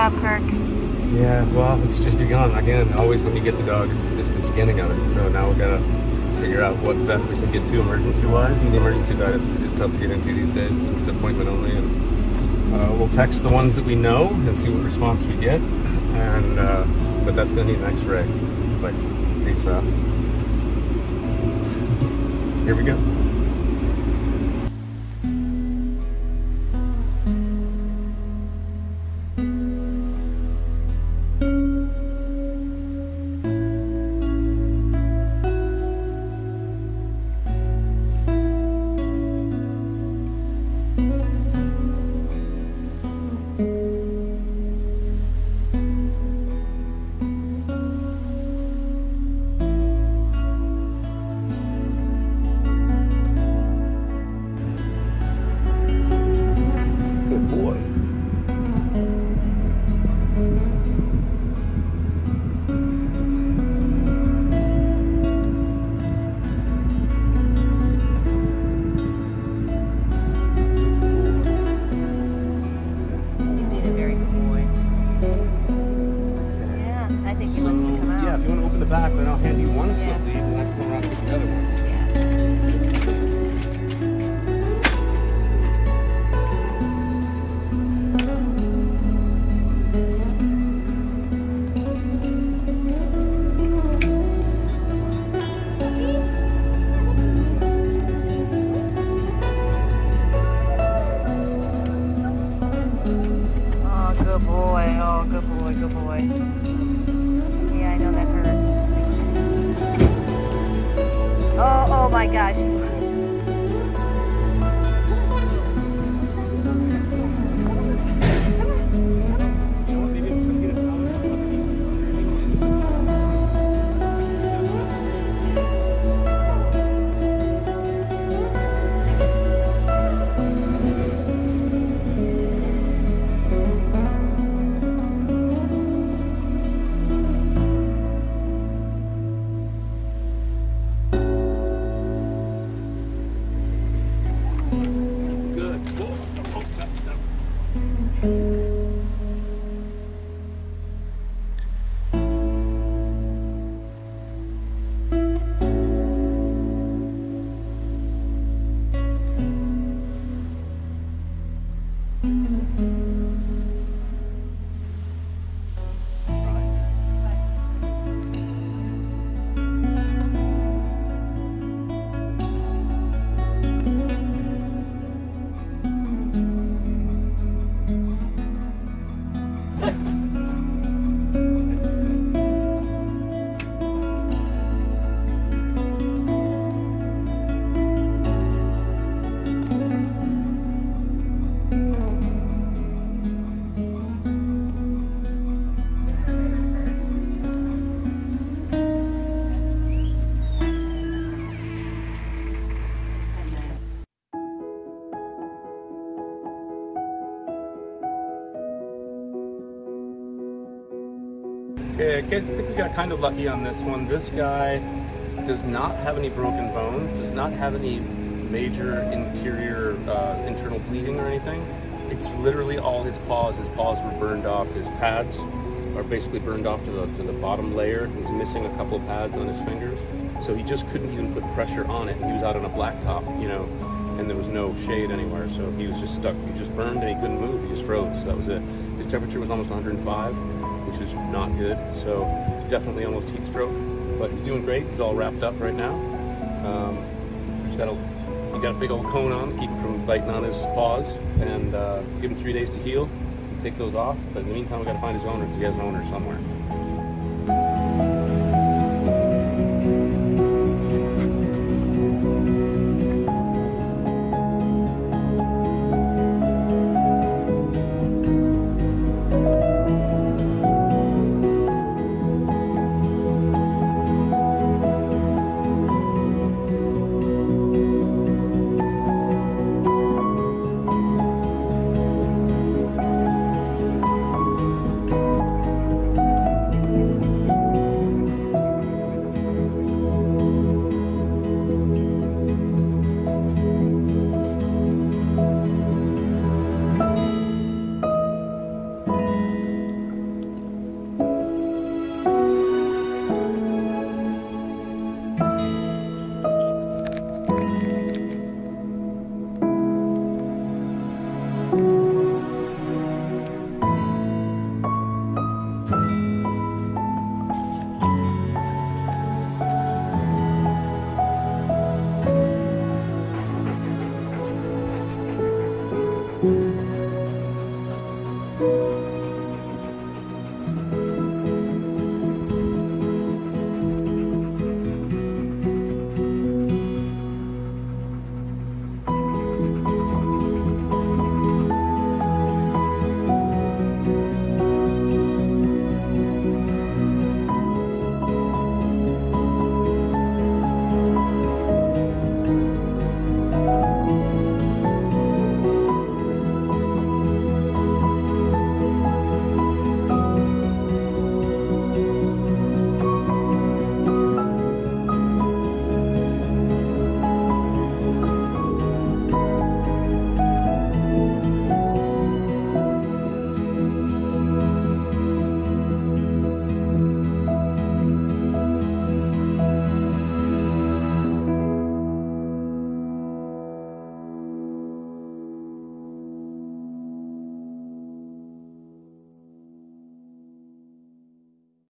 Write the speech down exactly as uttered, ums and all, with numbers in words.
job, Kirk. Yeah, well, it's just begun. Again, always when you get the dog, it's just the beginning of it. So now we've got to figure out what vet we can get to emergency-wise. And the emergency vet is, is tough to get into these days. It's appointment only. And uh, we'll text the ones that we know and see what response we get. And uh, but that's going to need an X-ray, like ASAP. Here we go. Back, then I'll hand you one slip lead and I can come around and get the other one. Oh, good boy. Oh, good boy, good boy. Yeah, I know that hurt. Oh, oh my gosh. Okay, I think we got kind of lucky on this one. This guy does not have any broken bones, does not have any major interior uh, internal bleeding or anything. It's literally all his paws. His paws were burned off. His pads are basically burned off to the, to the bottom layer. He's missing a couple of pads on his fingers. So he just couldn't even put pressure on it. And he was out on a blacktop, you know, and there was no shade anywhere. So he was just stuck. He just burned and he couldn't move. He just froze. So that was it. His temperature was almost one hundred five, which is not good. So definitely almost heat stroke. But he's doing great. He's all wrapped up right now. Um, just got a, he got a big old cone on to keep him from biting on his paws, and uh, give him three days to heal and take those off. But in the meantime, we got to find his owner because he has an owner somewhere.